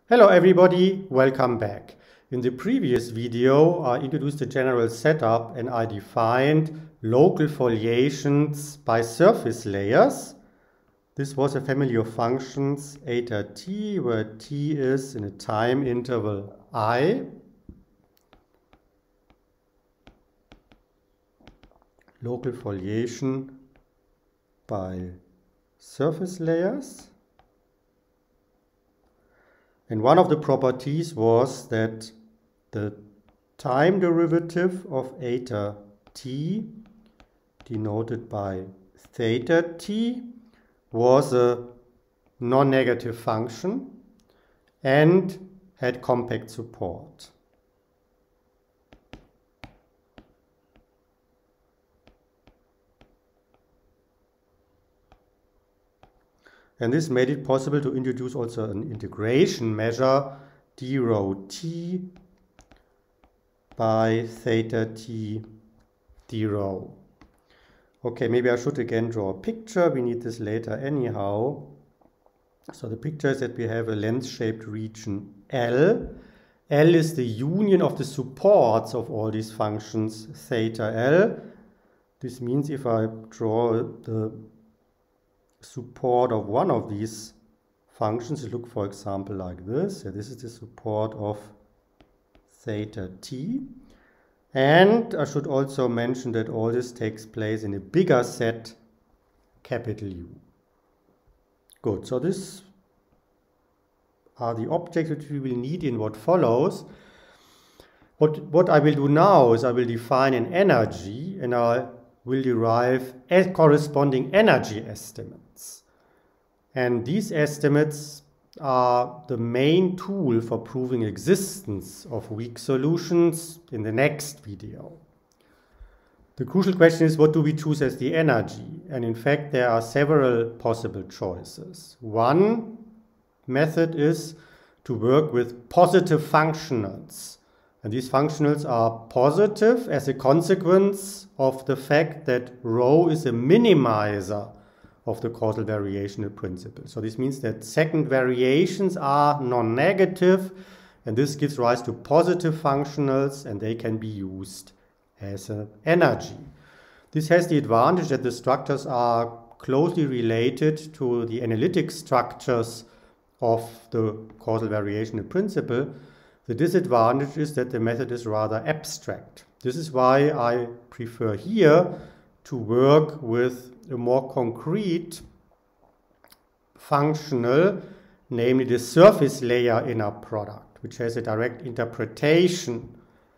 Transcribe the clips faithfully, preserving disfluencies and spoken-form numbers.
Hello everybody, welcome back. In the previous video, I introduced the general setup and I defined local foliations by surface layers. This was a family of functions eta t, where t is in a time interval I. Local foliation by surface layers. And one of the properties was that the time derivative of eta t, denoted by theta t, was a non-negative function and had compact support. And this made it possible to introduce also an integration measure d rho t by theta t d rho. Okay, maybe I should again draw a picture. We need this later anyhow. So the picture is that we have a length-shaped region L. L is the union of the supports of all these functions theta L. This means if I draw the support of one of these functions, you look for example like this. So this is the support of theta t. And I should also mention that all this takes place in a bigger set, capital U. Good, so these are the objects which we will need in what follows. What, what I will do now is I will define an energy and I will derive a corresponding energy estimates. And these estimates are the main tool for proving existence of weak solutions in the next video. The crucial question is, what do we choose as the energy? And in fact, there are several possible choices. One method is to work with positive functionals. And these functionals are positive as a consequence of the fact that rho is a minimizer of the causal variational principle. So this means that second variations are non-negative, and this gives rise to positive functionals, and they can be used as an energy. This has the advantage that the structures are closely related to the analytic structures of the causal variational principle. The disadvantage is that the method is rather abstract. This is why I prefer here to work with a more concrete functional, namely the surface layer inner product, which has a direct interpretation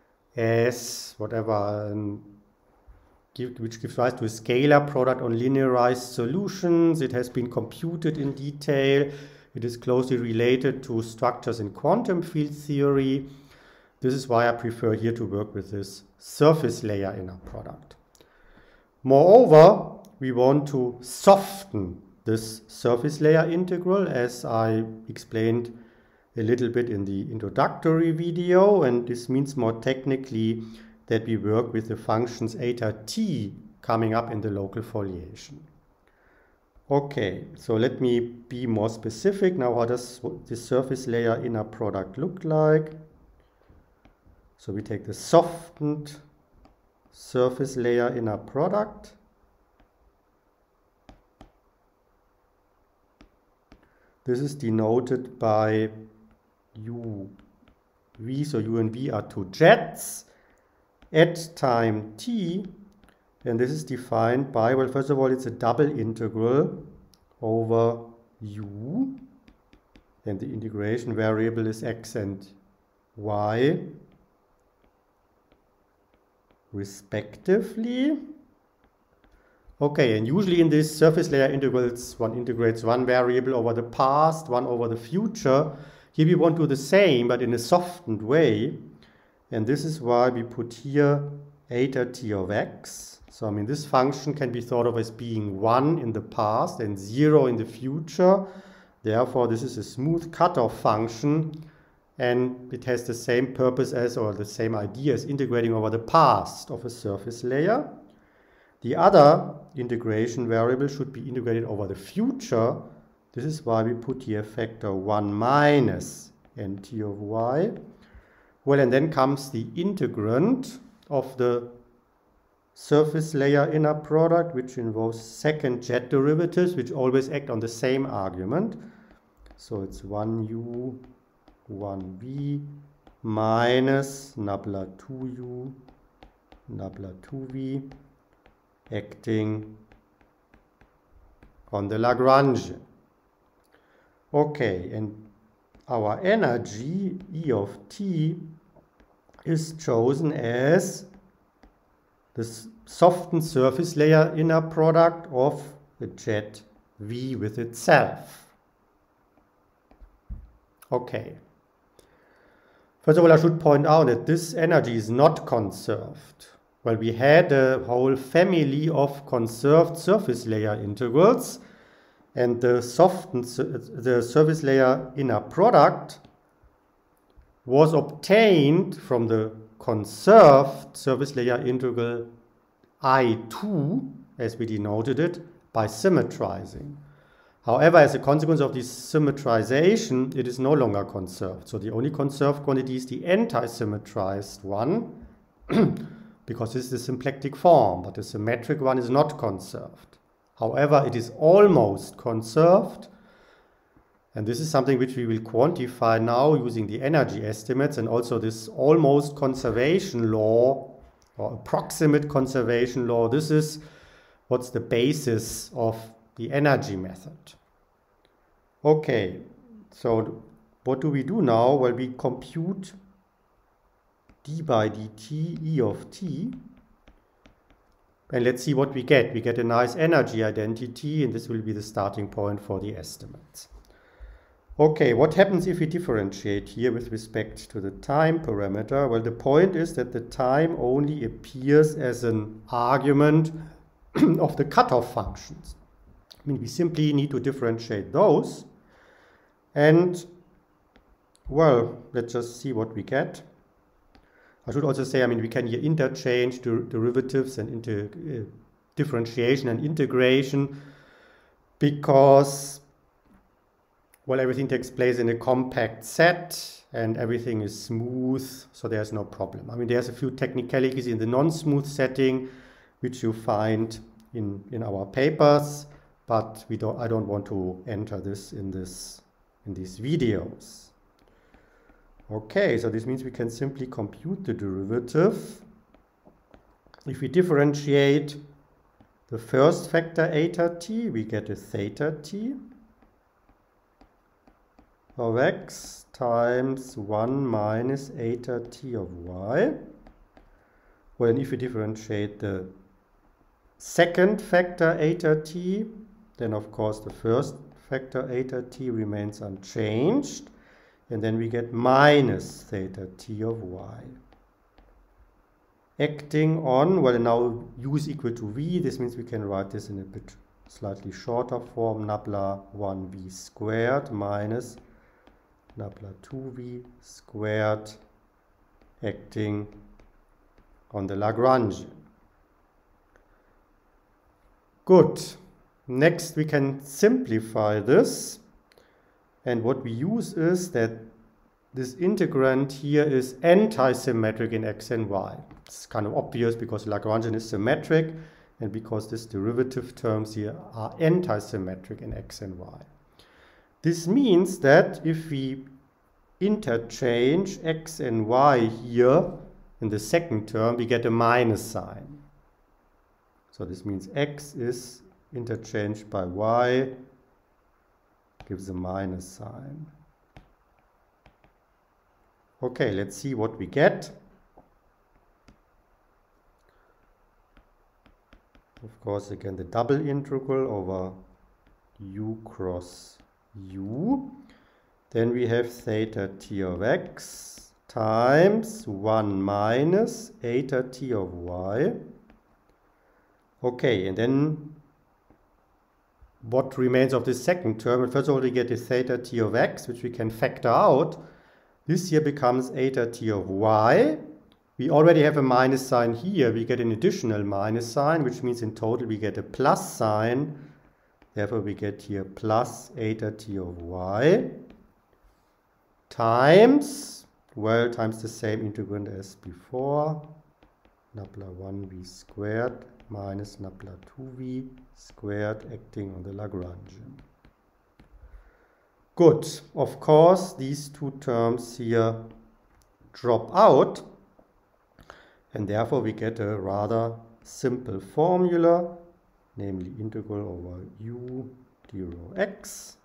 as whatever, um, give, which gives rise to a scalar product on linearized solutions. It has been computed in detail. It is closely related to structures in quantum field theory. This is why I prefer here to work with this surface layer inner product. Moreover, we want to soften this surface layer integral, as I explained a little bit in the introductory video, and this means more technically that we work with the functions eta t coming up in the local foliation. Okay, so let me be more specific. Now, how does the surface layer inner product look like? So we take the softened surface layer inner product. This is denoted by u, v, so u and v are two jets at time t. And this is defined by, well, first of all, it's a double integral over u. And the integration variable is x and y, respectively. Okay, and usually in these surface layer integrals, one integrates one variable over the past, one over the future. Here we want to do the same, but in a softened way. And this is why we put here eta t of x. So, I mean, this function can be thought of as being one in the past and zero in the future. Therefore, this is a smooth cutoff function, and it has the same purpose as, or the same idea as integrating over the past of a surface layer. The other integration variable should be integrated over the future. This is why we put here factor one minus nt of y. Well, and then comes the integrand of the surface layer inner product, which involves second jet derivatives, which always act on the same argument. So it's one u, one v minus nabla two u, nabla two v, acting on the Lagrangian. Okay, and our energy, E of t, is chosen as the softened surface layer inner product of the jet V with itself. Okay. First of all, I should point out that this energy is not conserved. Well, we had a whole family of conserved surface layer integrals, and the softened the surface layer inner product was obtained from the conserved surface layer integral I two, as we denoted it, by symmetrizing. However, as a consequence of this symmetrization, it is no longer conserved. So the only conserved quantity is the anti-symmetrized one, because this is the symplectic form, but the symmetric one is not conserved. However, it is almost conserved. And this is something which we will quantify now using the energy estimates, and also this almost conservation law or approximate conservation law. This is what's the basis of the energy method. Okay, so what do we do now? Well, we compute d by dt E of t. And let's see what we get. We get a nice energy identity, and this will be the starting point for the estimates. Okay, what happens if we differentiate here with respect to the time parameter? Well, the point is that the time only appears as an argument of the cutoff functions. I mean, we simply need to differentiate those. And, well, let's just see what we get. I should also say, I mean, we can here interchange der derivatives and inter uh, differentiation and integration, because, well, everything takes place in a compact set and everything is smooth, so there's no problem. I mean, there's a few technicalities in the non-smooth setting which you find in, in our papers, but we don't, I don't want to enter this in, this in these videos. Okay, so this means we can simply compute the derivative. If we differentiate the first factor eta t, we get a theta t of x times one minus eta t of y. Well, and if we differentiate the second factor eta t, then of course the first factor eta t remains unchanged, and then we get minus theta t of y. Acting on, well, now u is equal to v, this means we can write this in a bit slightly shorter form, nabla one v squared minus nabla two v squared acting on the Lagrangian. Good. Next we can simplify this, and what we use is that this integrand here is anti-symmetric in x and y. It's kind of obvious because Lagrangian is symmetric and because these derivative terms here are anti-symmetric in x and y. This means that if we interchange x and y here in the second term, we get a minus sign. So this means x is interchanged by y, gives a minus sign. Okay, let's see what we get. Of course, again, the double integral over u cross u. Then we have theta t of x times one minus eta t of y. Okay, and then what remains of this second term? First of all, we get the theta t of x, which we can factor out. This here becomes eta t of y. We already have a minus sign here. We get an additional minus sign, which means in total we get a plus sign. Therefore, we get here plus eta t of y. times, well, times the same integrand as before, nabla one v squared minus nabla two v squared acting on the Lagrangian. Good. Of course, these two terms here drop out, and therefore we get a rather simple formula, namely integral over u d rho x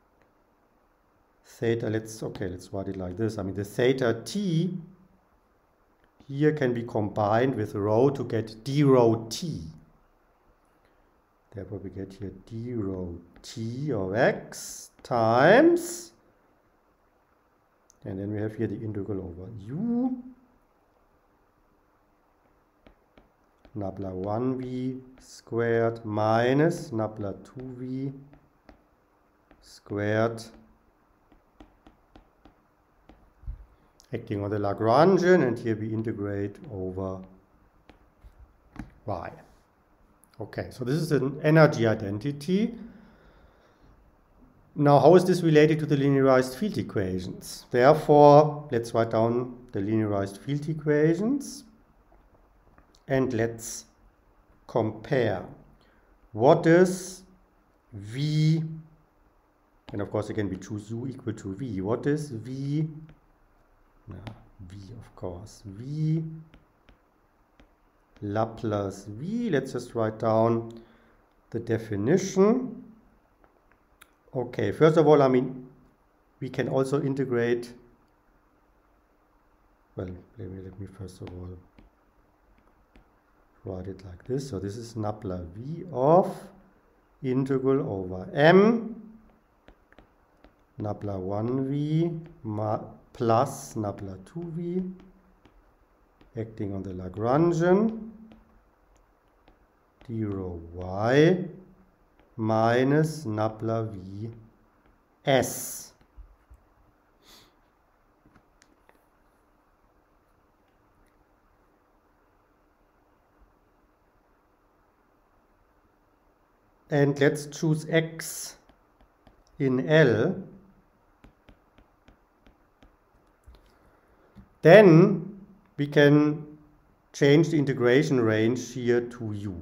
theta. Let's okay, let's write it like this. I mean, the theta t here can be combined with rho to get d rho t. Therefore, we get here d rho t of x times, and then we have here the integral over u nabla one v squared minus nabla two v squared acting on the Lagrangian, and here we integrate over y. Okay, so this is an energy identity. Now, how is this related to the linearized field equations? Therefore, let's write down the linearized field equations and let's compare. What is V, and of course again we choose U equal to V. What is V, no, V of course, V Laplace V. Let's just write down the definition. Okay, first of all, I mean, we can also integrate, well, let me, let me first of all write it like this. So this is nabla V of integral over M, nabla one V plus nabla two V, acting on the Lagrangian, d rho y minus nabla V S. And let's choose x in L. Then we can change the integration range here to U.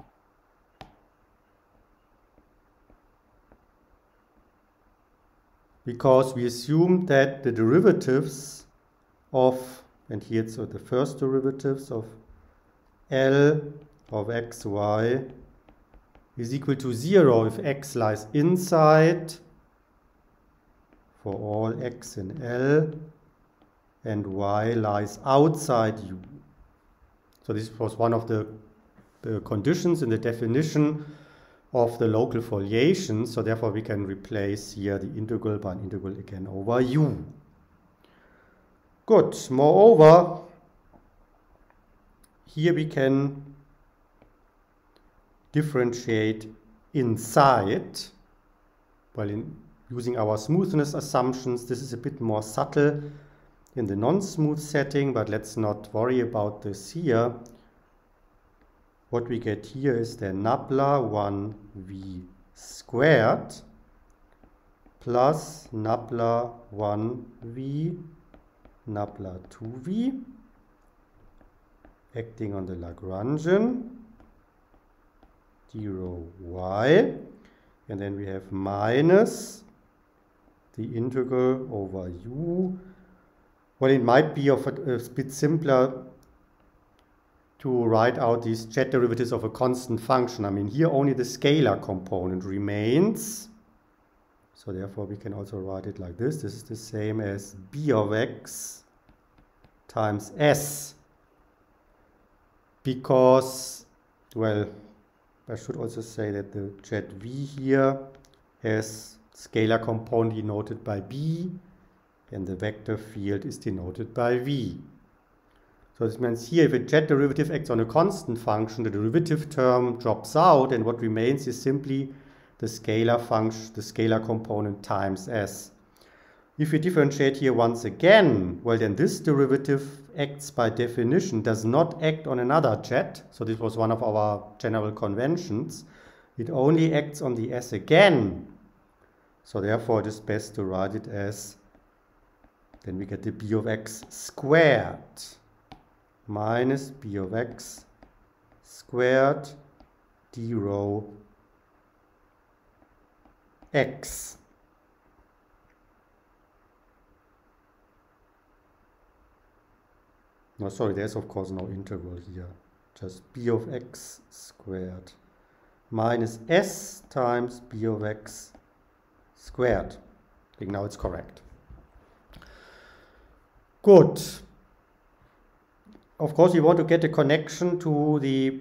Because we assume that the derivatives of, and here it's so the first derivatives of L of xy is equal to zero if x lies inside for all x in L and y lies outside U. So this was one of the, the conditions in the definition of the local foliation, so therefore we can replace here the integral by an integral again over U. Good. Moreover, here we can differentiate inside. Well, in using our smoothness assumptions, this is a bit more subtle in the non-smooth setting, but let's not worry about this here. What we get here is the nabla one V squared plus nabla one V nabla two V acting on the Lagrangian, d rho y, and then we have minus the integral over U. Well, it might be of a, a bit simpler to write out these jet derivatives of a constant function. I mean, here only the scalar component remains. So therefore we can also write it like this. This is the same as b of x times s. Because, well, I should also say that the jet v here has scalar component denoted by b, and the vector field is denoted by v. So this means here if a jet derivative acts on a constant function, the derivative term drops out, and what remains is simply the scalar function, the scalar component times s. If we differentiate here once again, well then this derivative acts by definition, does not act on another jet. So this was one of our general conventions. It only acts on the s again. So therefore it is best to write it as Then we get the b of x squared minus b of x squared d rho x. No, sorry, there's of course no integral here. Just b of x squared minus s times b of x squared. I think now it's correct. Good. Of course, we want to get a connection to the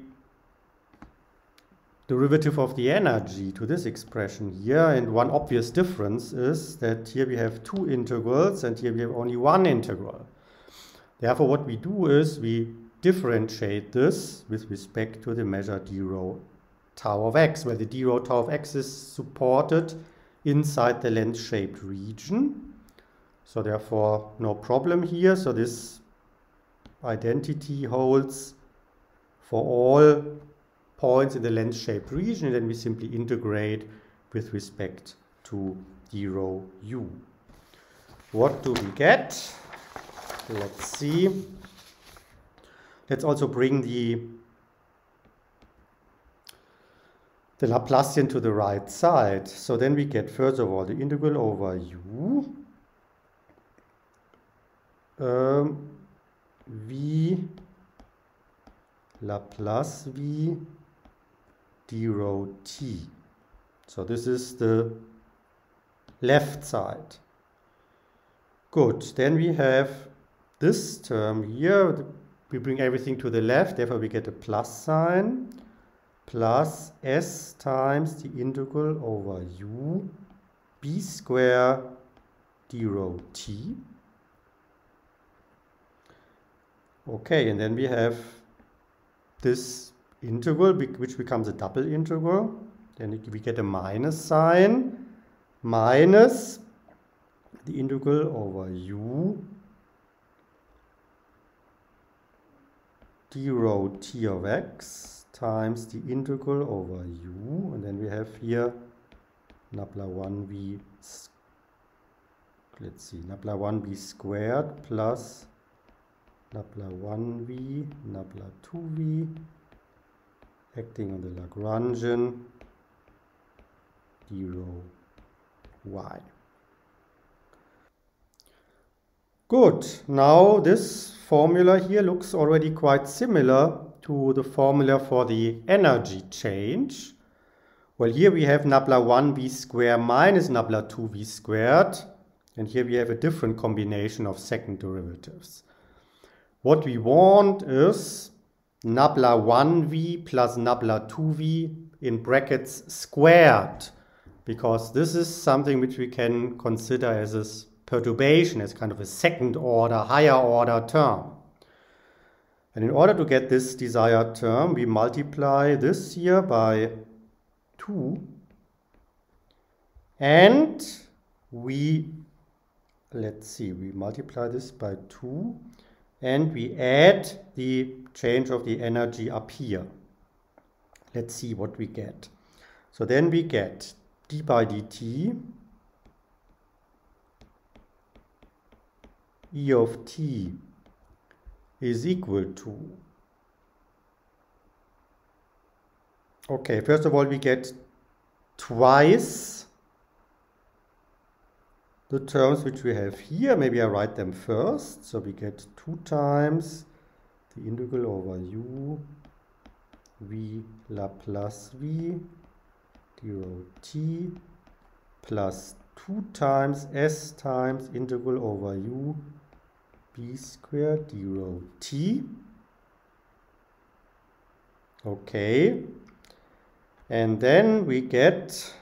derivative of the energy, to this expression here. And one obvious difference is that here we have two integrals and here we have only one integral. Therefore, what we do is we differentiate this with respect to the measure d rho tau of x, where the d rho tau of x is supported inside the lens-shaped region. So therefore, no problem here. So this identity holds for all points in the lens-shaped region, and then we simply integrate with respect to d rho u. What do we get? Let's see. Let's also bring the, the Laplacian to the right side. So then we get, first of all, the integral over u um, v Laplace v d rho t. So this is the left side. Good. Then we have this term here. We bring everything to the left, therefore we get a plus sign, plus s times the integral over u b square d rho t. Okay, and then we have this integral, which becomes a double integral. Then we get a minus sign, minus the integral over u d rho t of x times the integral over u, and then we have here nabla one v, let's see, nabla one v squared plus nabla one v, nabla two v, acting on the Lagrangian d rho y. Good. Now this formula here looks already quite similar to the formula for the energy change. Well, here we have nabla one v squared minus nabla two v squared, and here we have a different combination of second derivatives. What we want is nabla one v plus nabla two v in brackets squared, because this is something which we can consider as a perturbation, as kind of a second order, higher order term. And in order to get this desired term, we multiply this here by two, and we, let's see, we multiply this by two, and we add the change of the energy up here. Let's see what we get. So then we get d by dt E of t is equal to, okay, first of all we get twice the terms which we have here. Maybe I write them first. So we get two times the integral over u v Laplace v d rho t plus two times s times integral over u b squared d rho t. Okay, and then we get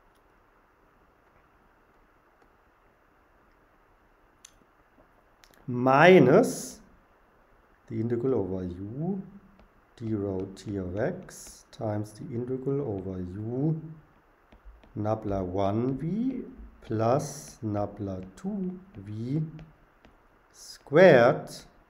minus the integral over u d rho t of x times the integral over u nabla one v plus nabla two v squared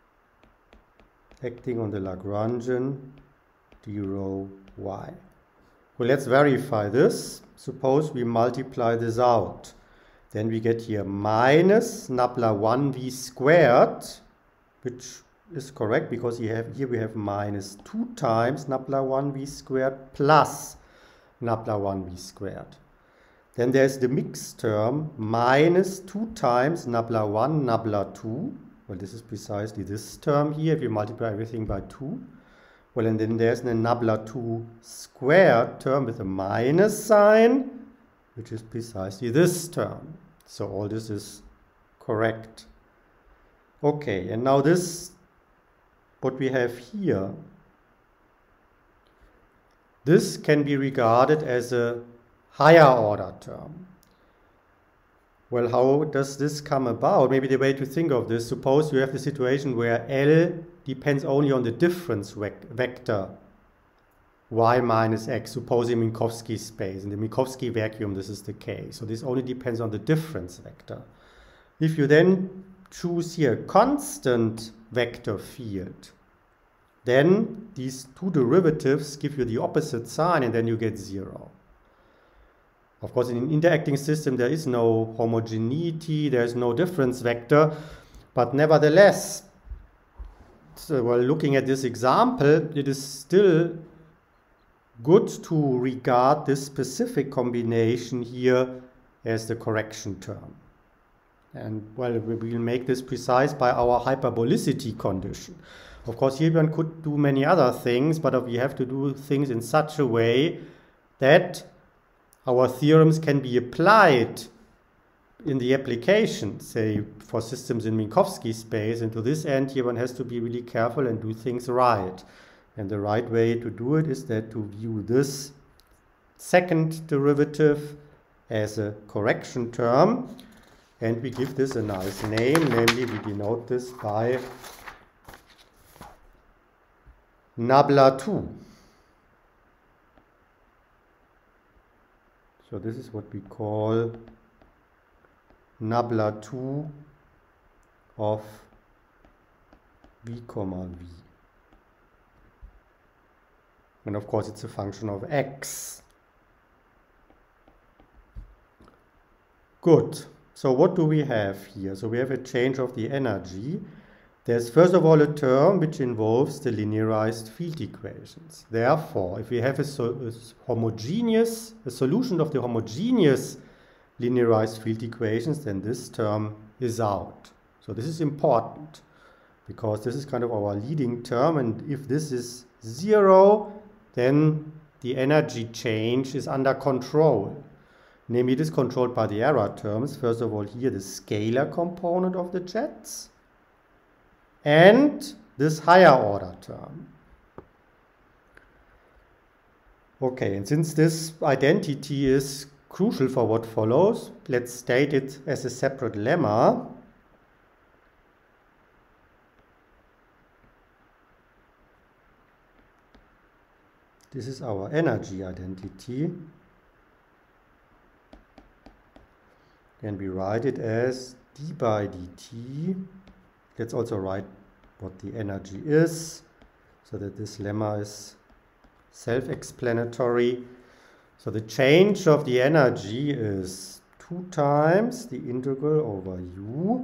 acting on the Lagrangian d rho y. Well, let's verify this. Suppose we multiply this out. then we get here minus nabla one v squared, which is correct because you have, here we have minus two times nabla one v squared plus nabla one v squared. Then there's the mixed term minus two times nabla one nabla two. Well, this is precisely this term here if you multiply everything by two. Well, and then there's a nabla two squared term with a minus sign, which is precisely this term. So all this is correct. Okay, and now this, what we have here, this can be regarded as a higher order term. Well, how does this come about? Maybe the way to think of this, suppose you have the situation where L depends only on the difference vector y minus x, supposing Minkowski space. In the Minkowski vacuum, this is the case. So this only depends on the difference vector. If you then choose here constant vector field, then these two derivatives give you the opposite sign and then you get zero. Of course, in an interacting system, there is no homogeneity, there is no difference vector, but nevertheless, so while looking at this example, it is still good to regard this specific combination here as the correction term. And well, we will make this precise by our hyperbolicity condition. Of course, here one could do many other things, but we have to do things in such a way that our theorems can be applied in the application, say for systems in Minkowski space, and to this end here one has to be really careful and do things right. And the right way to do it is that to view this second derivative as a correction term, and we give this a nice name, namely we denote this by nabla two. So this is what we call nabla two of v comma v. And of course it's a function of x. Good. So what do we have here? So we have a change of the energy. There's first of all a term which involves the linearized field equations. Therefore, if we have a, so, a homogeneous, a solution of the homogeneous linearized field equations, then this term is out. So this is important because this is kind of our leading term, and if this is zero, then the energy change is under control. Namely, it is controlled by the error terms. First of all, here the scalar component of the jets, and this higher order term. Okay, and since this identity is crucial for what follows, let's state it as a separate lemma. This is our energy identity. And we write it as d by dt. Let's also write what the energy is, so that this lemma is self-explanatory. So the change of the energy is two times the integral over u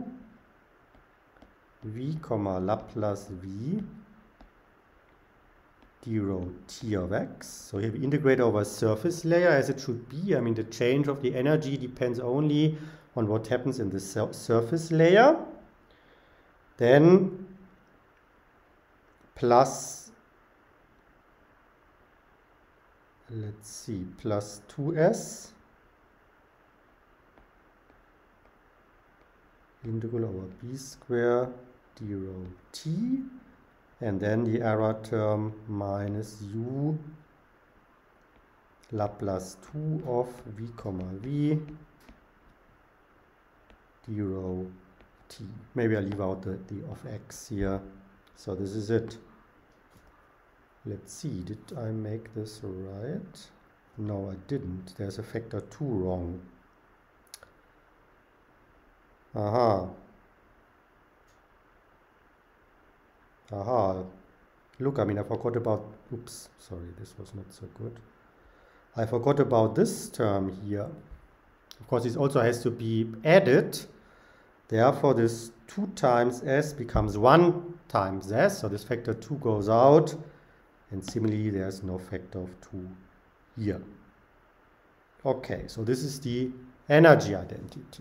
v comma Laplace v d rho t of x. So here we integrate over a surface layer as it should be. I mean, the change of the energy depends only on what happens in the surface layer. Then plus, let's see, plus two s integral over b square d rho t, and then the error term minus u Laplace two of v comma v d rho t. Maybe I leave out the, the of x here. So this is it. Let's see, did I make this right? No, I didn't. There's a factor two wrong. Aha. Aha. Look, I mean, I forgot about, oops, sorry, this was not so good. I forgot about this term here. Of course, this also has to be added. Therefore, this two times s becomes one times s. So this factor two goes out. And similarly, there's no factor of two here. Okay, so this is the energy identity.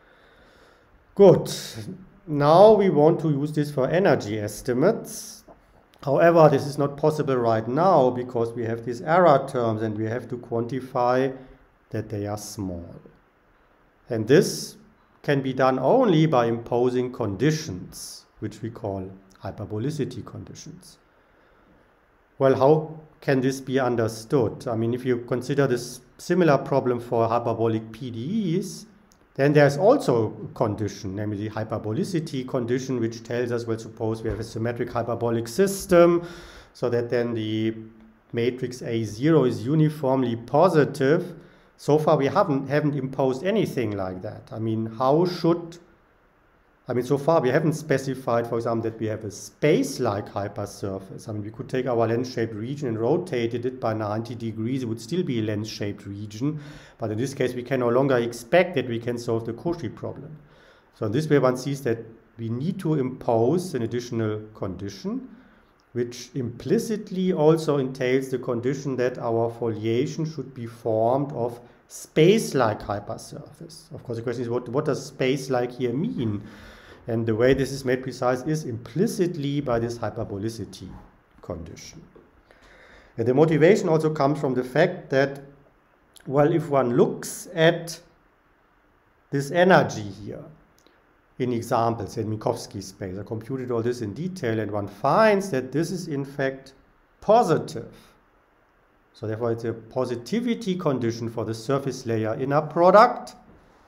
Good. Now we want to use this for energy estimates. However, this is not possible right now because we have these error terms and we have to quantify that they are small. And this can be done only by imposing conditions, which we call hyperbolicity conditions. Well, how can this be understood? I mean, if you consider this similar problem for hyperbolic P D Es, then there's also a condition, namely the hyperbolicity condition, which tells us, well, suppose we have a symmetric hyperbolic system, so that then the matrix A zero is uniformly positive. So far, we haven't, haven't imposed anything like that. I mean, how should, I mean, so far we haven't specified, for example, that we have a space-like hypersurface. I mean, we could take our lens-shaped region and rotate it by ninety degrees. It would still be a lens-shaped region. But in this case, we can no longer expect that we can solve the Cauchy problem. So in this way, one sees that we need to impose an additional condition, which implicitly also entails the condition that our foliation should be formed of space-like hypersurface. Of course, the question is, what, what does space-like here mean? And the way this is made precise is implicitly by this hyperbolicity condition. And the motivation also comes from the fact that, well, if one looks at this energy here in examples in Minkowski space, I computed all this in detail, and one finds that this is in fact positive. So therefore it's a positivity condition for the surface layer inner product.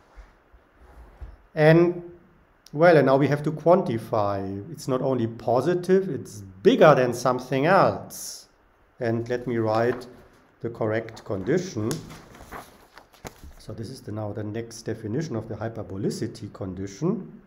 And well, and now we have to quantify. It's not only positive, it's bigger than something else. And let me write the correct condition. So this is the, now the next definition of the hyperbolicity condition.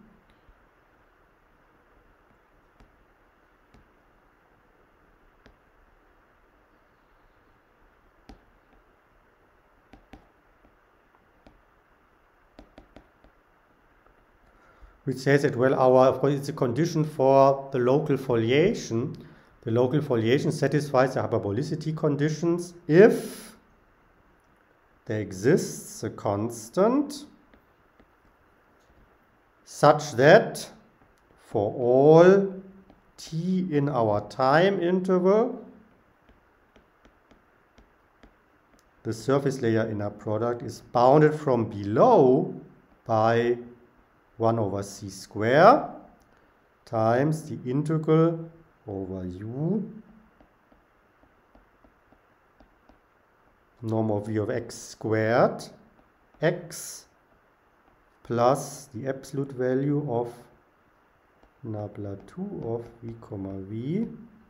Which says that, well, our, of course, it's a condition for the local foliation. The local foliation satisfies the hyperbolicity conditions if there exists a constant such that for all t in our time interval, the surface layer inner product is bounded from below by one over c squared times the integral over u norm of v of x squared x plus the absolute value of nabla two of v comma v.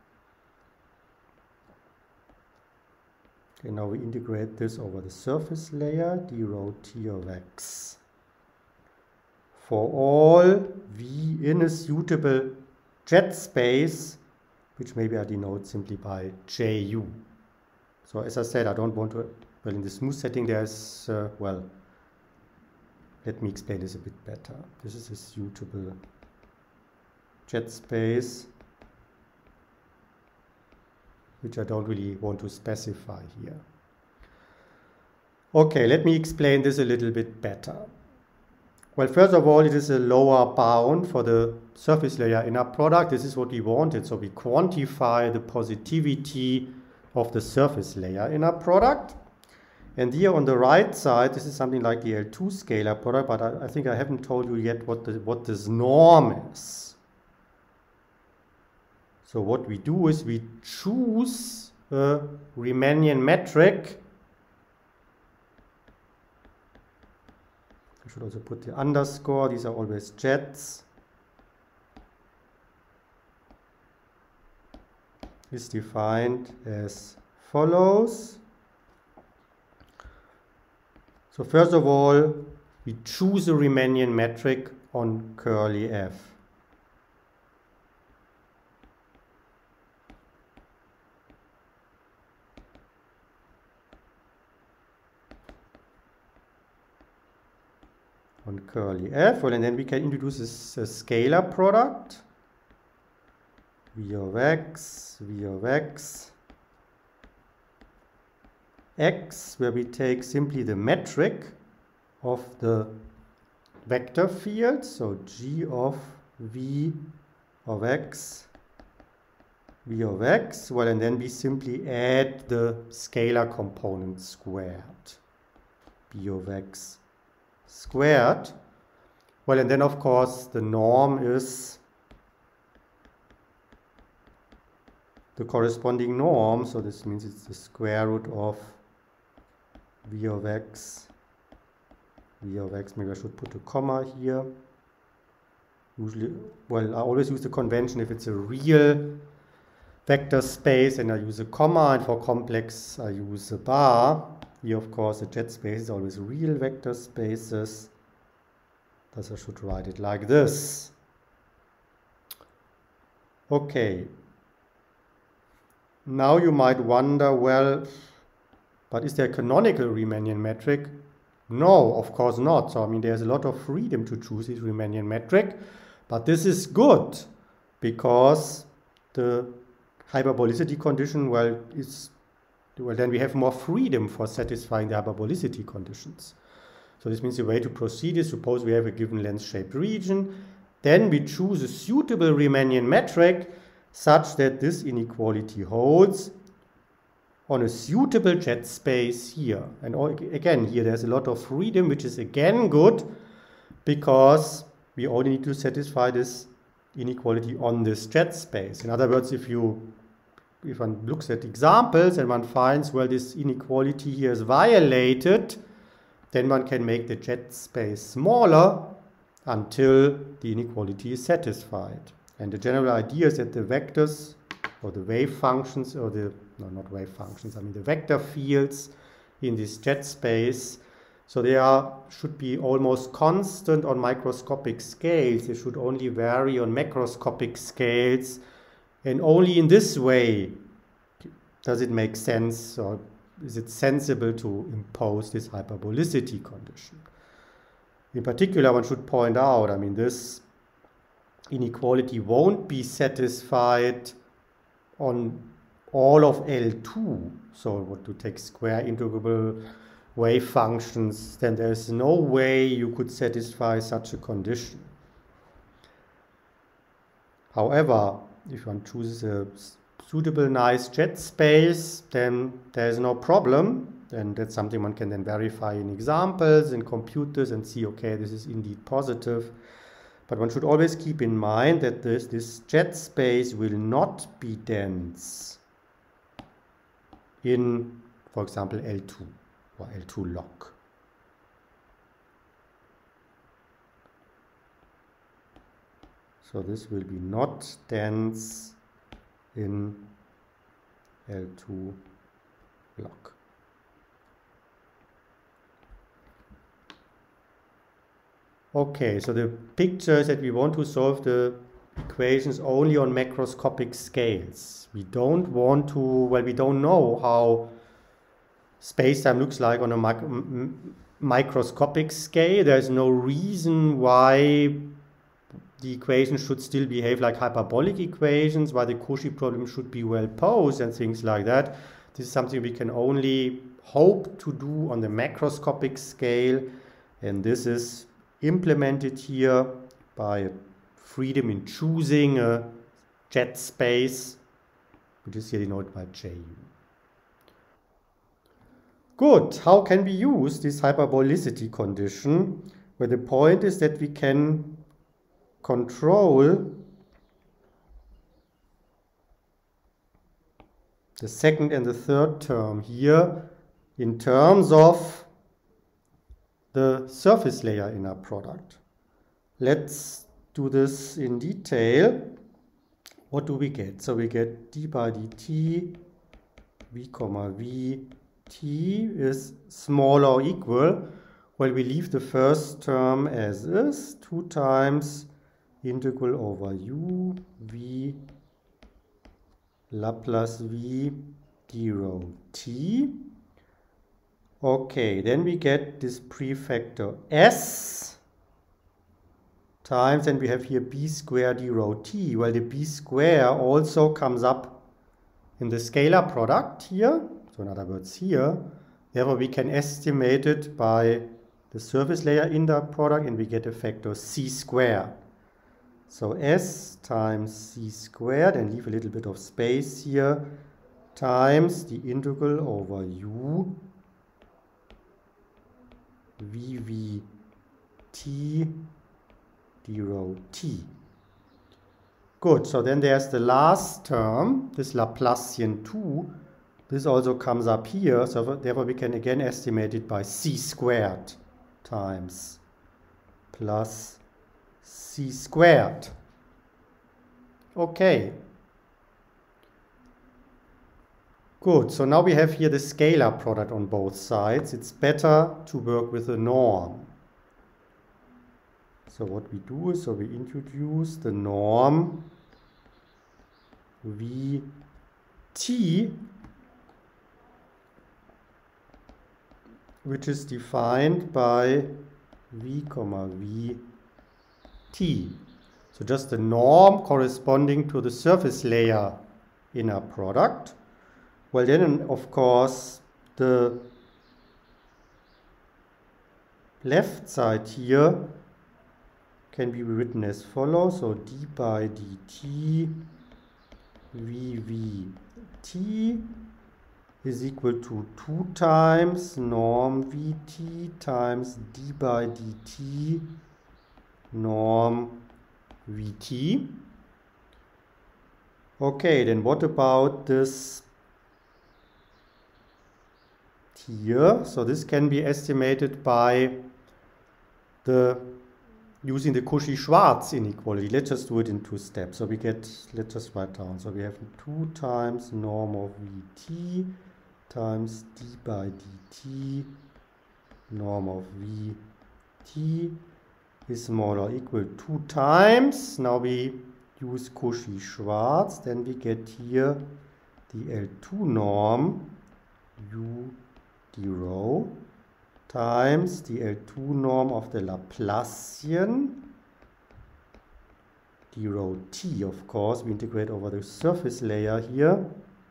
Okay, now we integrate this over the surface layer d rho t of x. For all v in a suitable jet space, which maybe I denote simply by ju. So as I said, I don't want to, well, in the smooth setting there's, uh, well, let me explain this a bit better. This is a suitable jet space, which I don't really want to specify here. Okay, let me explain this a little bit better. Well, first of all, it is a lower bound for the surface layer inner product. This is what we wanted. So we quantify the positivity of the surface layer inner product. And here on the right side, this is something like the L two scalar product, but I, I think I haven't told you yet what, the, what this norm is. So what we do is we choose a Riemannian metric. I should also put the underscore. These are always jets. Is defined as follows. So first of all, we choose a Riemannian metric on curly F. on curly f. Well, and then we can introduce this a scalar product, v of x, v of x, x, where we take simply the metric of the vector field, so g of v of x, v of x, well, and then we simply add the scalar component squared, b of x squared. Well, and then of course the norm is the corresponding norm, so this means it's the square root of v of x, v of x, maybe I should put a comma here. Usually, well, I always use the convention if it's a real vector space and I use a comma, and for complex I use a bar. Here, of course, the jet space is always real vector spaces. Thus, I should write it like this. Okay. Now you might wonder, well, but is there a canonical Riemannian metric? No, of course not. So, I mean, there's a lot of freedom to choose this Riemannian metric, but this is good because the hyperbolicity condition, well, is, well, then we have more freedom for satisfying the hyperbolicity conditions. So this means the way to proceed is, suppose we have a given lens-shaped region, then we choose a suitable Riemannian metric such that this inequality holds on a suitable jet space here. And again, here there's a lot of freedom, which is again good because we only need to satisfy this inequality on this jet space. In other words, if you if one looks at examples and one finds, well, this inequality here is violated, then one can make the jet space smaller until the inequality is satisfied. And the general idea is that the vectors or the wave functions, or the, no, not wave functions, I mean the vector fields in this jet space, so they are, should be almost constant on microscopic scales. They should only vary on macroscopic scales. And only in this way does it make sense, or is it sensible to impose this hyperbolicity condition. In particular, one should point out, I mean, this inequality won't be satisfied on all of L two. So what to take square integrable wave functions, then there's no way you could satisfy such a condition. However, if one chooses a suitable nice jet space, then there's no problem. And that's something one can then verify in examples and compute this and see, okay, this is indeed positive. But one should always keep in mind that this, this jet space will not be dense in, for example, L two or L two log. So this will be not dense in L two log. Okay, so the picture is that we want to solve the equations only on macroscopic scales. We don't want to, well, we don't know how space-time looks like on a mic microscopic scale. There's no reason why the equations should still behave like hyperbolic equations, why the Cauchy problem should be well posed and things like that. This is something we can only hope to do on the macroscopic scale, and this is implemented here by freedom in choosing a jet space, which is here denoted by J U. Good. How can we use this hyperbolicity condition? Well, the point is that we can control the second and the third term here in terms of the surface layer inner product. Let's do this in detail. What do we get? So we get d by dt v comma v t is smaller or equal. Well, we leave the first term as is, two times integral over u v Laplace v d rho t. Okay, then we get this prefactor s, times, and we have here b squared d rho t. Well, the b square also comes up in the scalar product here, so in other words here. Therefore, we can estimate it by the surface layer in the product, and we get a factor c squared. So s times c squared, and leave a little bit of space here, times the integral over u v v t d rho t. Good, so then there's the last term, this Laplacian two. This also comes up here, so therefore we can again estimate it by c squared times plus c squared. Okay. Good, so now we have here the scalar product on both sides. It's better to work with a norm. So what we do is, so we introduce the norm Vt, which is defined by v comma vt. So just the norm corresponding to the surface layer in a product. Well, then, of course, the left side here can be written as follows. So d by dt vvt is equal to two times norm vt times d by dt norm vt. Okay, then what about this here? So this can be estimated by the using the Cauchy-Schwarz inequality. Let's just do it in two steps. So we get, let's just write down. So we have two times norm of Vt times d by dt norm of Vt is smaller or equal to two times. Now we use Cauchy-Schwarz. Then we get here the L two norm u d rho times the L two norm of the Laplacian d rho t, of course. We integrate over the surface layer here.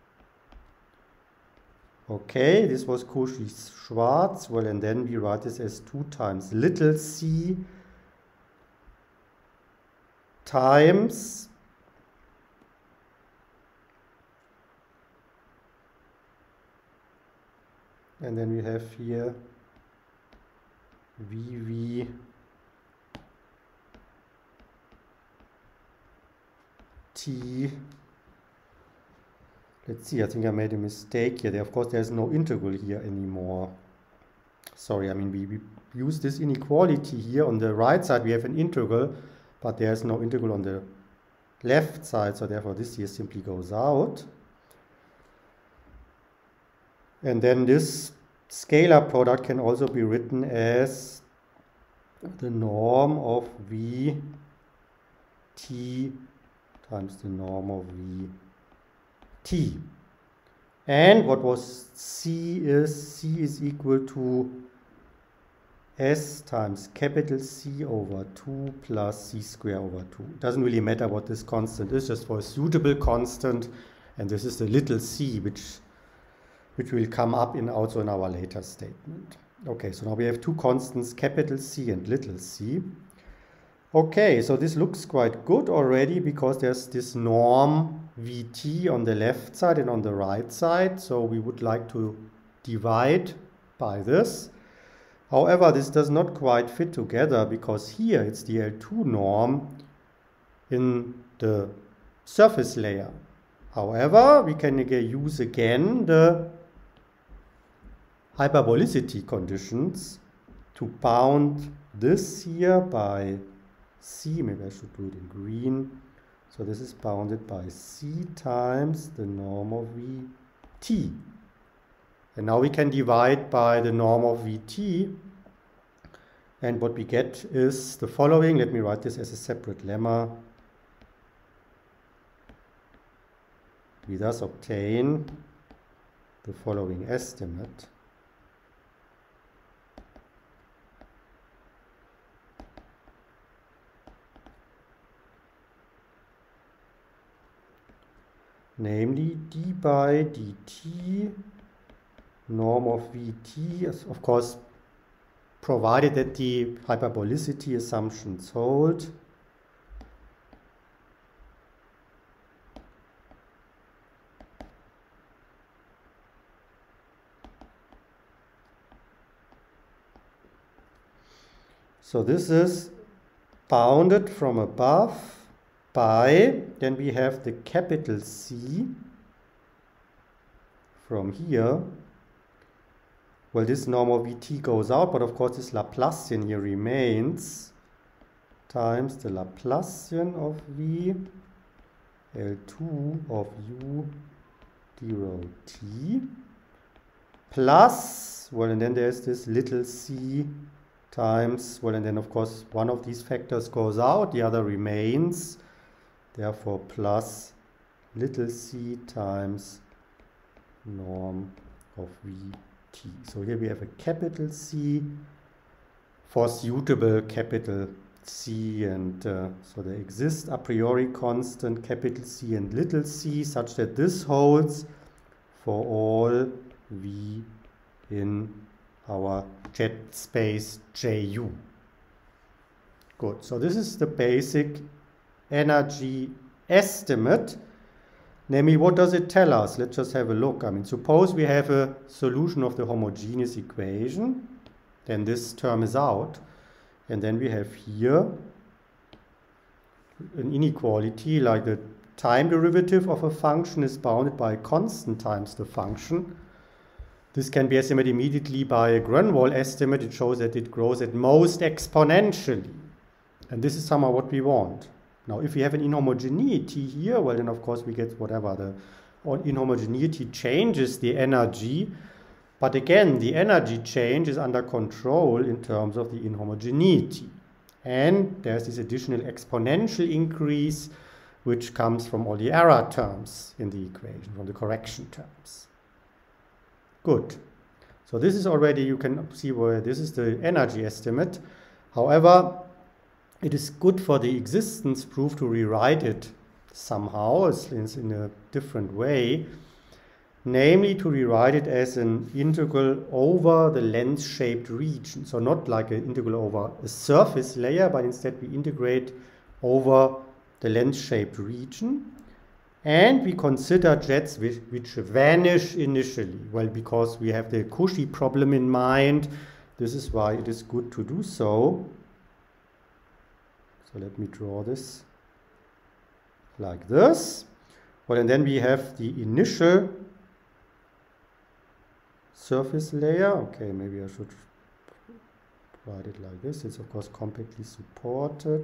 Okay, this was Cauchy-Schwarz. Well, and then we write this as two times little c times and then we have here vv t. Let's see, I think I made a mistake here. There, of course, there's no integral here anymore. Sorry, I mean, we, we use this inequality here. On the right side, we have an integral, but there's no integral on the left side, so therefore this here simply goes out. And then this scalar product can also be written as the norm of Vt times the norm of Vt. And what was C is, C is equal to S times capital C over two plus C square over two. It doesn't really matter what this constant is, just for a suitable constant. And this is the little c, which which will come up in also in our later statement. Okay, so now we have two constants, capital C and little c. Okay, so this looks quite good already because there's this norm Vt on the left side and on the right side. So we would like to divide by this. However, this does not quite fit together because here it's the L two norm in the surface layer. However, we can again use again the hyperbolicity conditions to bound this here by C. Maybe I should do it in green. So this is bounded by C times the norm of Vt. And now we can divide by the norm of Vt. And what we get is the following. Let me write this as a separate lemma. We thus obtain the following estimate. namely d by dt norm of vt, is of course provided that the hyperbolicity assumptions hold. So this is bounded from above by, then we have the capital C from here. Well, this norm of Vt goes out, but of course this Laplacian here remains, times the Laplacian of V, L two of U d rho t, plus, well, and then there's this little c times, well, and then of course one of these factors goes out, the other remains, therefore plus little c times norm of Vt. So here we have a capital C for suitable capital C, and uh, so there exists a priori constant capital C and little c such that this holds for all V in our jet space J U. Good, so this is the basic energy estimate. Namely, what does it tell us? Let's just have a look. I mean, suppose we have a solution of the homogeneous equation, then this term is out, and then we have here an inequality like the time derivative of a function is bounded by a constant times the function. This can be estimated immediately by a Grunwald estimate. It shows that it grows at most exponentially. And this is somehow what we want. Now, if we have an inhomogeneity here, well, then of course we get whatever. The inhomogeneity changes the energy. But again, the energy change is under control in terms of the inhomogeneity. And there's this additional exponential increase, which comes from all the error terms in the equation, from the correction terms. Good. So this is already, you can see where this is the energy estimate. However, it is good for the existence proof to rewrite it somehow, in a different way. Namely, to rewrite it as an integral over the lens-shaped region. So not like an integral over a surface layer, but instead we integrate over the lens-shaped region. And we consider jets which, which vanish initially. Well, because we have the Cauchy problem in mind, this is why it is good to do so. So let me draw this like this. Well, and then we have the initial surface layer. Okay, maybe I should write it like this. It's of course compactly supported.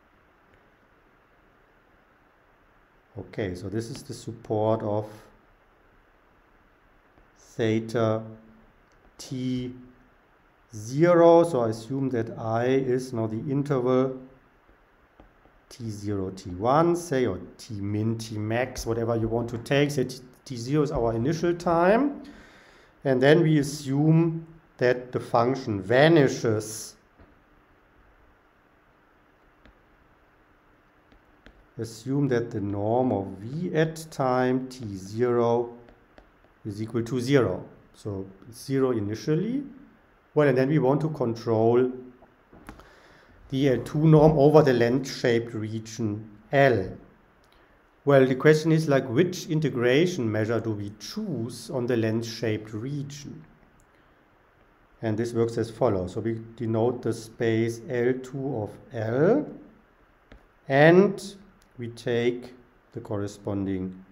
Okay, so this is the support of theta t zero. So I assume that I is now the interval t zero, t one, say, or t min, t max, whatever you want to take. Say t zero is our initial time. And then we assume that the function vanishes. Assume that the norm of V at time t zero is equal to zero. So zero initially. Well, and then we want to control the L two norm over the lens-shaped region L. Well, the question is like, which integration measure do we choose on the lens-shaped region? And this works as follows. So we denote the space L two of L, and we take the corresponding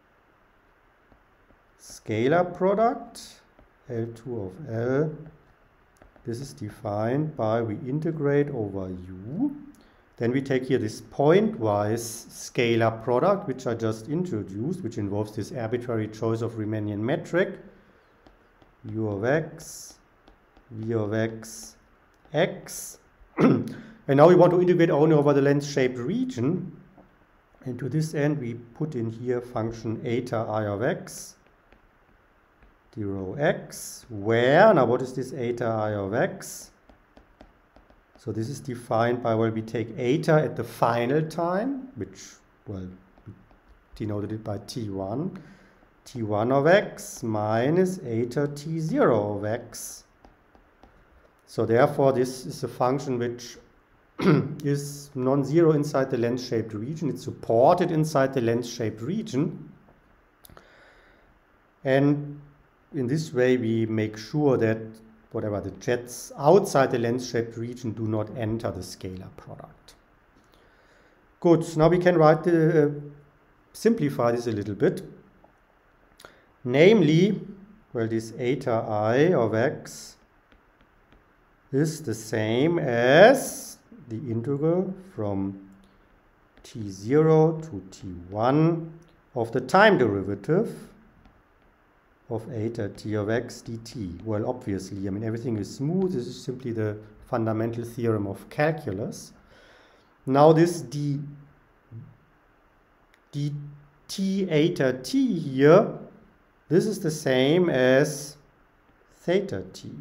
scalar product, L two of L. This is defined by, we integrate over U. Then we take here this pointwise scalar product, which I just introduced, which involves this arbitrary choice of Riemannian metric, U of x, V of x, x. And now we want to integrate only over the lens-shaped region. And to this end, we put in here function eta I of x, d rho x, where, now what is this eta I of x? So this is defined by, well, we take eta at the final time, which, well, we denoted by T one, T one of x minus eta T zero of x. So therefore this is a function which is non-zero inside the length-shaped region. It's supported inside the length-shaped region. And in this way we make sure that whatever the jets outside the length-shaped region do not enter the scalar product. Good, now we can write the, uh, simplify this a little bit. Namely, well, this eta I of x is the same as the integral from t zero to t one of the time derivative of eta t of x dt. Well, obviously, I mean, everything is smooth. This is simply the fundamental theorem of calculus. Now this d, dt eta t here, this is the same as theta t.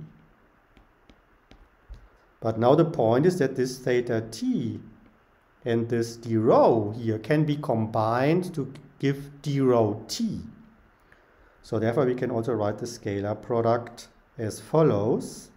But now the point is that this theta t and this d rho here can be combined to give d rho t. So therefore we can also write the scalar product as follows.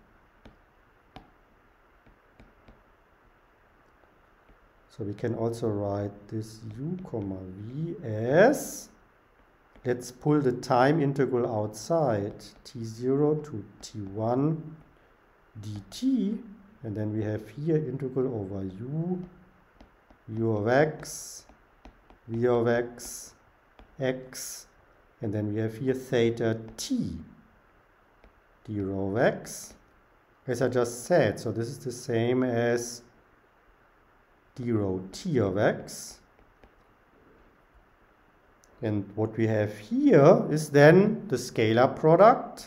So we can also write this u comma v as, let's pull the time integral outside, t zero to t one dt, and then we have here integral over u, u of x, v of x, x, and then we have here theta t, d rho of x, as I just said. So this is the same as d rho t of x. And what we have here is then the scalar product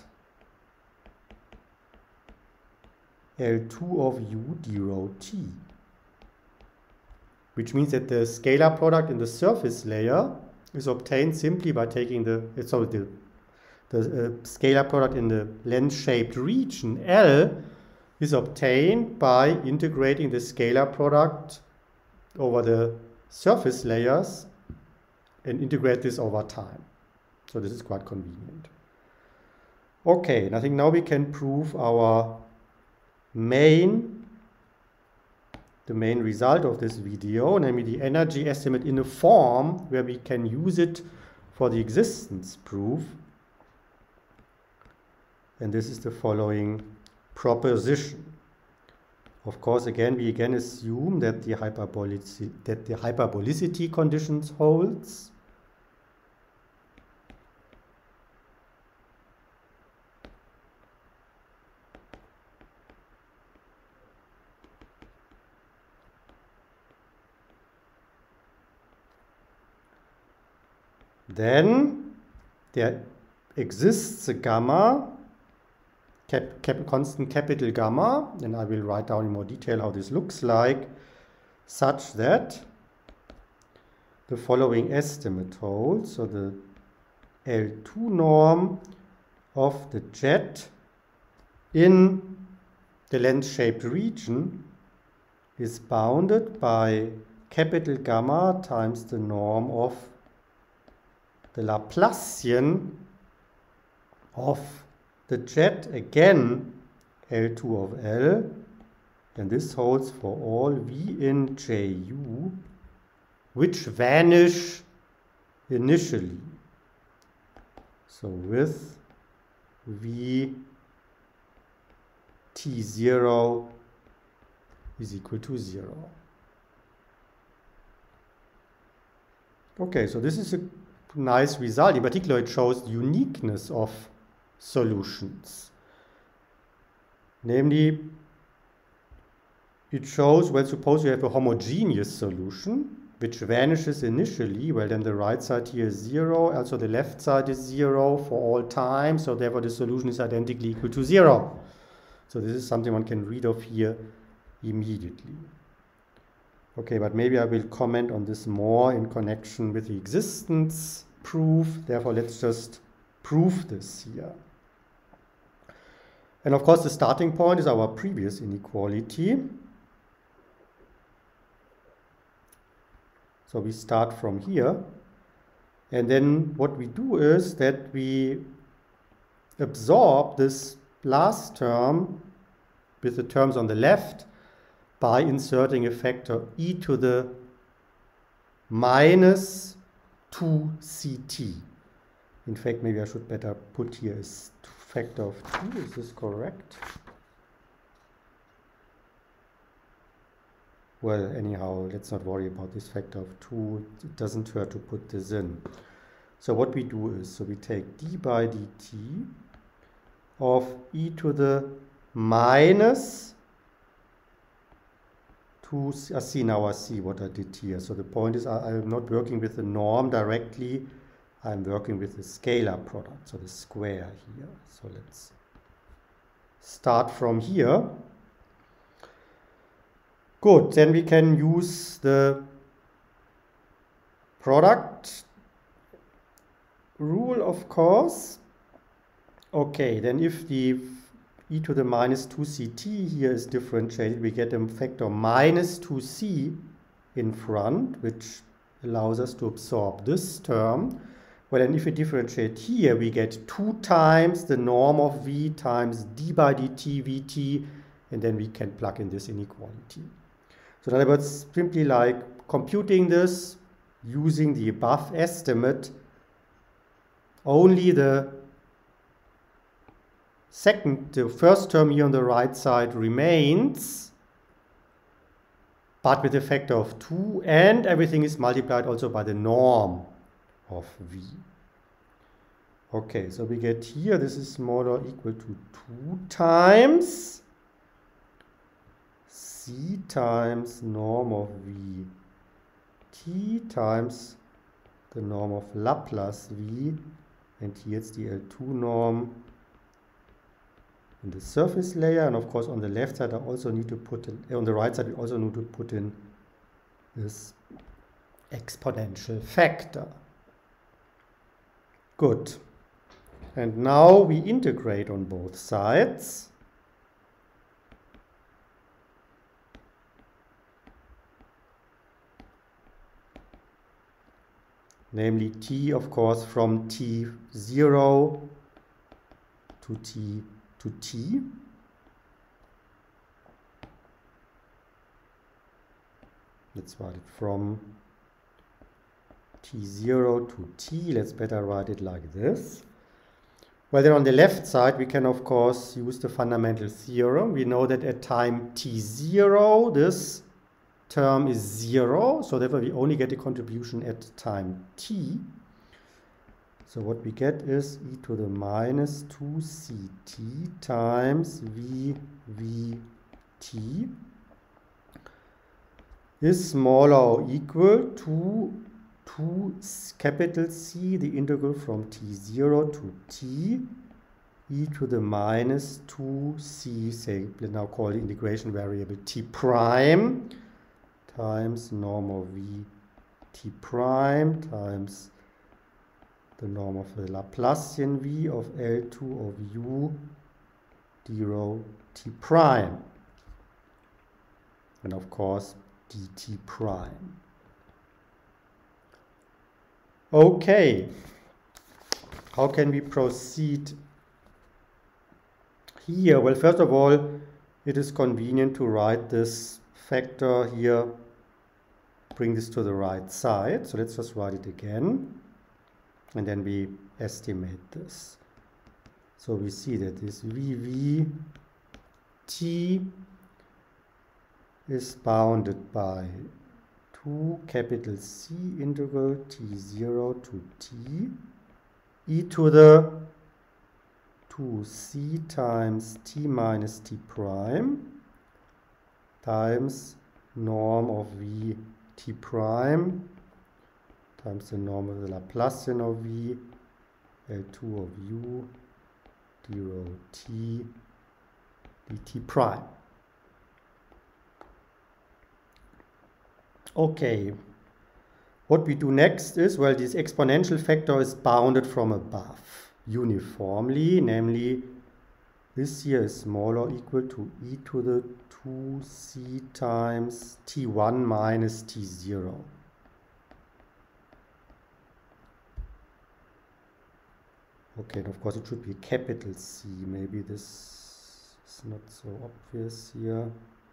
L two of u d rho t, which means that the scalar product in the surface layer is obtained simply by taking the, so the, the uh, scalar product in the length-shaped region L is obtained by integrating the scalar product over the surface layers and integrate this over time. So this is quite convenient. Okay, and I think now we can prove our main, the main result of this video, namely the energy estimate in a form where we can use it for the existence proof. And this is the following proposition. Of course, again, we again assume that the hyperbolicity, that the hyperbolicity conditions holds. Then there exists a gamma, cap, cap, constant capital gamma, and I will write down in more detail how this looks like, such that the following estimate holds. So the L two norm of the jet in the length-shaped region is bounded by capital gamma times the norm of the Laplacian of the jet, again L two of L, and this holds for all V in J U which vanish initially. So with V T zero is equal to zero. Okay, so this is a nice result. In particular, it shows the uniqueness of solutions. Namely, it shows, well, suppose you have a homogeneous solution which vanishes initially. Well, then the right side here is zero, also the left side is zero for all time, so therefore the solution is identically equal to zero. So this is something one can read off here immediately. Okay, but maybe I will comment on this more in connection with the existence proof. Therefore, let's just prove this here. And of course, the starting point is our previous inequality. So we start from here. And then what we do is that we absorb this last term with the terms on the left by inserting a factor e to the minus two c t. In fact, maybe I should better put here a factor of two. Is this correct? Well, anyhow, let's not worry about this factor of two. It doesn't hurt to put this in. So what we do is, so we take d by dt of e to the minus two, I see now I see what I did here. So the point is I, I'm not working with the norm directly, I'm working with the scalar product, so the square here. So let's start from here. Good, then we can use the product rule, of course. Okay, then if the e to the minus two c t here is differentiated, we get a factor minus two c in front, which allows us to absorb this term. Well, and if we differentiate here, we get two times the norm of v times d by dt vt, and then we can plug in this inequality. So in other words, simply like computing this using the above estimate, only the second, the first term here on the right side remains, but with a factor of two, and everything is multiplied also by the norm of v. Okay, so we get here, this is smaller or equal to two times c times norm of v t times the norm of Laplace v, and here it's the L two norm in the surface layer, and of course on the left side I also need to put in, on the right side we also need to put in this exponential factor. Good. And now we integrate on both sides. Namely t, of course, from t zero to t to t. Let's write it from t zero to t. Let's better write it like this. Well, then on the left side, we can, of course, use the fundamental theorem. We know that at time t zero, this term is zero, so therefore we only get a contribution at time t. So what we get is e to the minus two c t times v v t is smaller or equal to two capital C, the integral from t zero to t, e to the minus two c, say, let's now call the integration variable t prime, times norm of v t prime times the norm of the Laplacian v of L two of u d rho t prime, and of course dt prime. Okay, how can we proceed here? Well, first of all, it is convenient to write this factor here, bring this to the right side. So let's just write it again, and then we estimate this. So we see that this v v t is bounded by two capital C integral t zero to t e to the two c times t minus t prime times norm of v t prime times the norm of the Laplacian of v L two of u d rho t dt prime. Okay, what we do next is, well, this exponential factor is bounded from above uniformly, namely this here is smaller or equal to e to the two c times t one minus t zero. Okay, and of course it should be capital C. Maybe this is not so obvious here.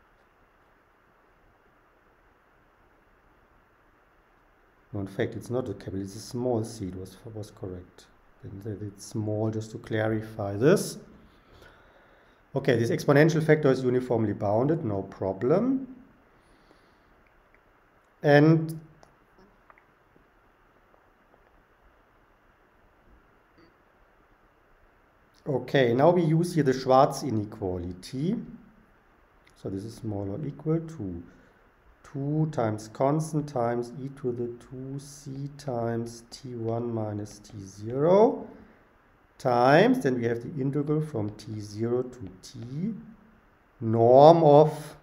No, in fact, it's not a capital, it's a small c. It was, was correct. Then it's small, just to clarify this. Okay, this exponential factor is uniformly bounded, no problem. And okay, now we use here the Schwarz inequality. So this is small or equal to two times constant times e to the two c times t one minus t zero times, then we have the integral from t zero to t, norm of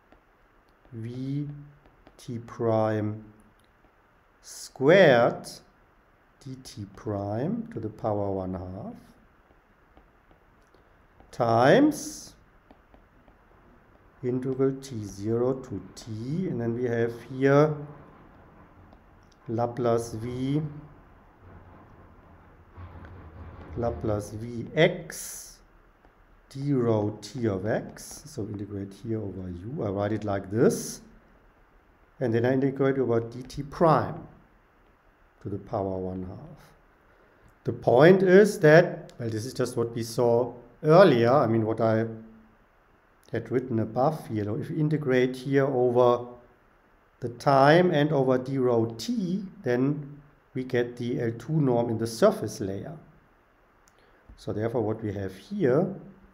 v t prime squared dt prime to the power one half times integral t zero to t, and then we have here Laplace v Laplace vx d rho t of x. So integrate here over u. I write it like this, and then I integrate over dt prime to the power one half. The point is that, well, this is just what we saw earlier. I mean, what I had written above here. If we integrate here over the time and over d rho t, then we get the L two norm in the surface layer. So therefore what we have here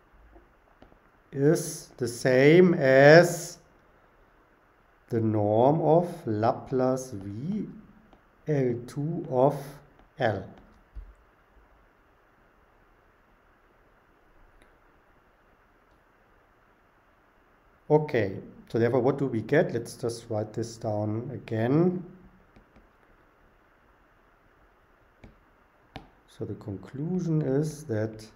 is the same as the norm of Laplace v L two of L. Okay, so therefore what do we get? Let's just write this down again. So the conclusion is that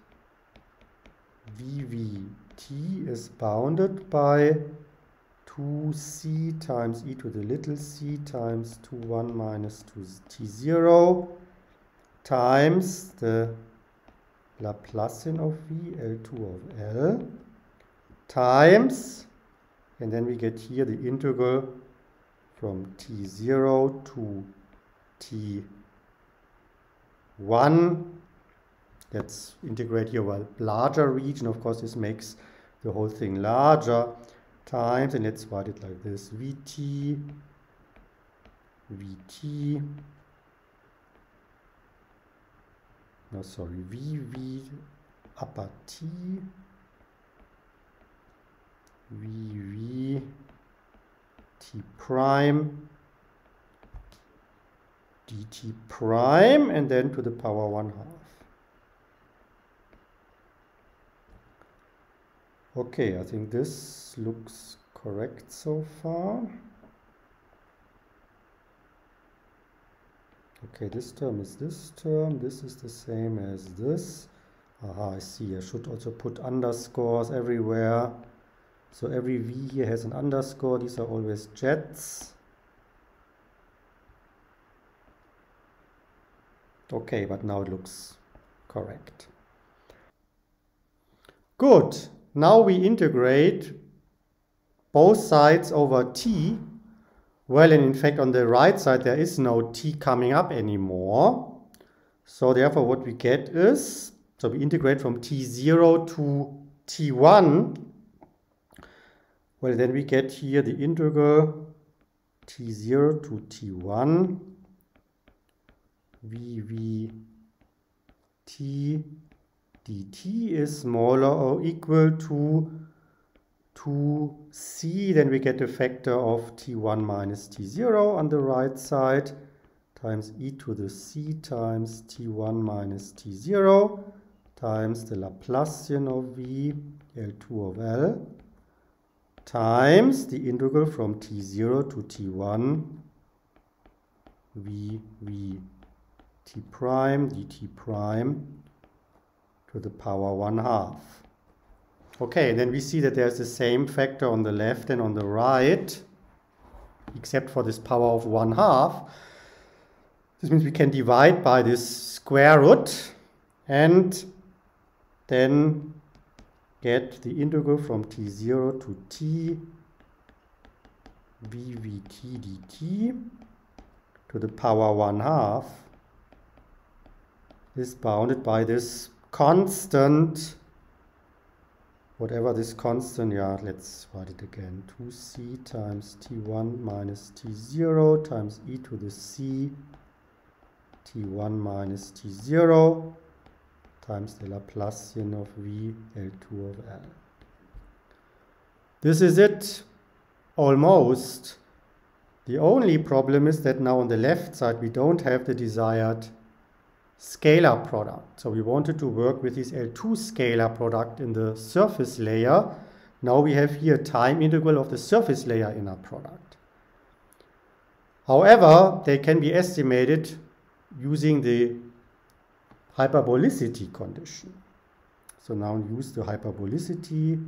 V V T is bounded by two c times e to the little c times two one minus two t zero times the Laplacian of v, L two of L, times, and then we get here the integral from t zero to t one. Let's integrate here a larger region. Of course, this makes the whole thing larger. Times, and let's write it like this: Vt, Vt, no, sorry, Vv upper t, Vv t prime, dt prime, and then to the power one half. Okay, I think this looks correct so far. Okay, this term is this term, this is the same as this. Aha, I see, I should also put underscores everywhere. So every v here has an underscore, these are always jets. Okay, but now it looks correct. Good. Now we integrate both sides over t. Well, and in fact on the right side there is no t coming up anymore. So therefore what we get is, so we integrate from t zero to t one. Well, then we get here the integral t zero to t one vv t dt is smaller or equal to two c, then we get the factor of t one minus t zero on the right side, times e to the c times t one minus t zero, times the Laplacian of v, L two of L, times the integral from t zero to t one, v, v, t prime, dt prime, to the power one half. Okay, then we see that there's the same factor on the left and on the right, except for this power of one half. This means we can divide by this square root, and then get the integral from t zero to t v v t dt to the power one half is bounded by this constant, whatever this constant, yeah, let's write it again, two c times t one minus t zero times e to the c t one minus t zero times the Laplacian of v L two of L. This is it, almost. The only problem is that now on the left side we don't have the desired scalar product. So we wanted to work with this L two scalar product in the surface layer. Now we have here time integral of the surface layer inner product. However, they can be estimated using the hyperbolicity condition. So now use the hyperbolicity.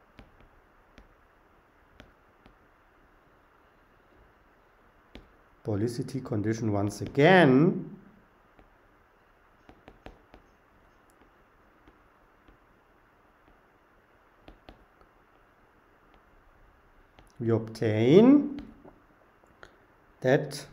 Bolicity condition once again. We obtain that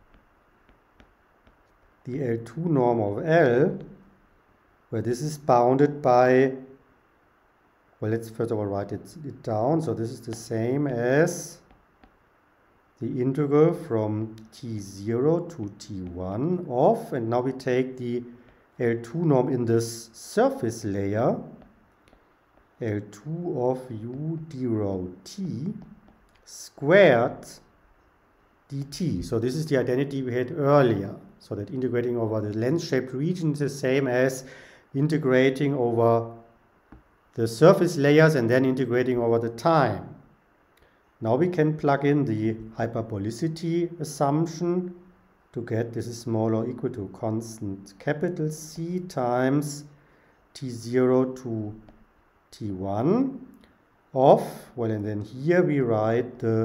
the L two norm of L, where this is bounded by, well, let's first of all write it, it down. So this is the same as the integral from t zero to t one of, and now we take the L two norm in this surface layer, L two of u d rho t squared dt. So this is the identity we had earlier. So that integrating over the lens-shaped region is the same as integrating over the surface layers and then integrating over the time. Now we can plug in the hyperbolicity assumption to get this is small or equal to constant capital C times t zero to t one of, well, and then here we write the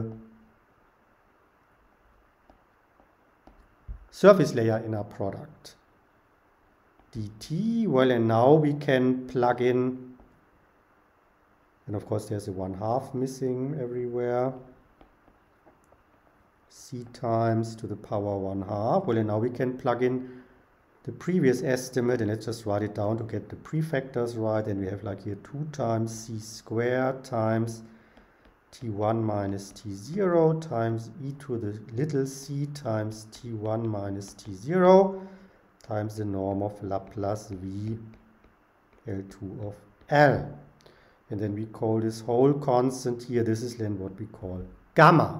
surface layer inner product dt. Well, and now we can plug in, and of course there's a one half missing everywhere, c times to the power one half. Well, and now we can plug in the previous estimate, and let's just write it down to get the prefactors right. And we have like here two times c squared times t one minus t zero times e to the little c times t one minus t zero times the norm of Laplace v L two of L. And then we call this whole constant here, this is then what we call gamma.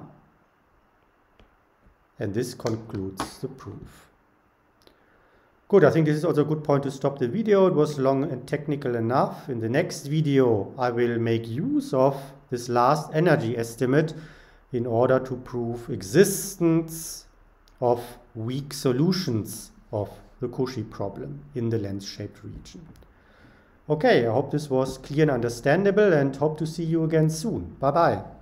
And this concludes the proof. Good, I think this is also a good point to stop the video. It was long and technical enough. In the next video, I will make use of this last energy estimate in order to prove existence of weak solutions of the Cauchy problem in the lens-shaped region. Okay, I hope this was clear and understandable, and hope to see you again soon. Bye-bye.